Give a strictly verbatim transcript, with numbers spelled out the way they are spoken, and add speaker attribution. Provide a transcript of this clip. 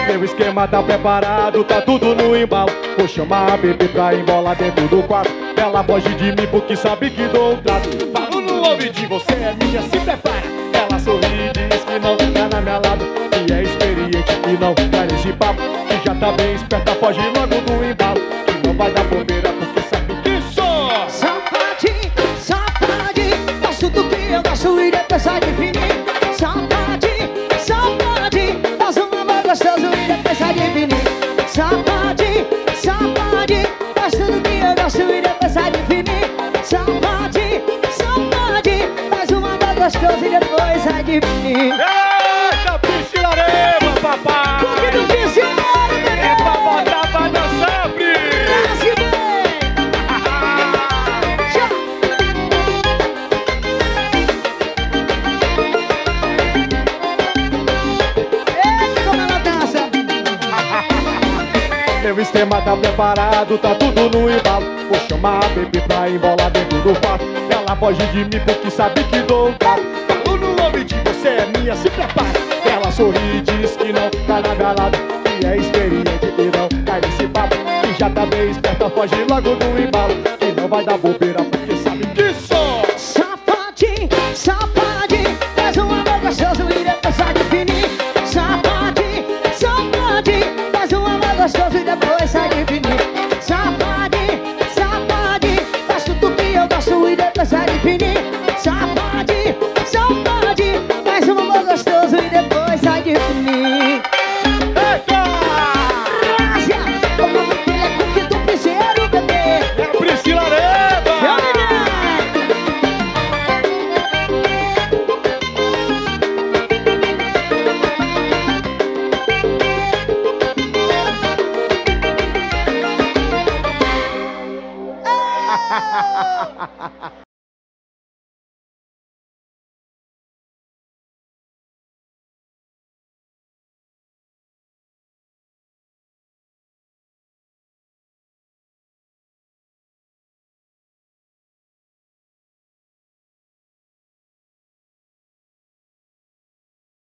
Speaker 1: Meu esquema tá preparado, tá tudo no embalo. Vou chamar a bebê pra embolar dentro do quarto. Ela foge de mim porque sabe que dou um trato. Falo no ouvidinho, você é minha, se prepara. Ela sorri e diz que não tá na minha lado, que é experiente e não cai nesse papo, que já tá bem esperta, foge logo do embalo, que não vai dar bobeira porque sabe que sou
Speaker 2: safadinho, safadinho, faço do que eu gosto e depois sai de fininho. Safadinho, safadinho, faz um amor gostoso e depois sai de fininho. Safadinho, safadinho, faz tudo que eu gosto e depois sai de fininho. Safadinho, safadinho, faz um amor gostoso e depois sai de fininho.
Speaker 1: Eita, Piscilarema, papai!
Speaker 2: Porque do Piscilarema, bebê!
Speaker 1: É pra botar pra dançar, Pri!
Speaker 2: Nasce bem! Eita, como ela dança!
Speaker 1: Meu esquema tá preparado, tá tudo no embalo. Vou chamar a bebê pra embolar dentro do quarto. Ela foge de mim porque sabe que dou um trato. Falo no ouvidinho, você é minha, se prepara. Ela sorri e diz que não tá na minha lado, que é experiente e não cai nesse papo, que já tá bem esperta, foge logo do embalo, que não vai dar bobeira porque sabe que sou
Speaker 2: Safadinho, safadinho, faz um amor gostoso e depois sai de fininho. Safadinho, safadinho, faz um amor gostoso e depois sai de fininho. Safadinho, safadinho, faz tudo que eu gosto e depois sai de fininho. Safadinho, safadinho, faz um amor gostoso e depois sai de fininho.
Speaker 1: Eita!
Speaker 2: Graça, o nome dele é Cookie do Piseiro, bebê.
Speaker 1: É a Piscilarema!
Speaker 2: Eu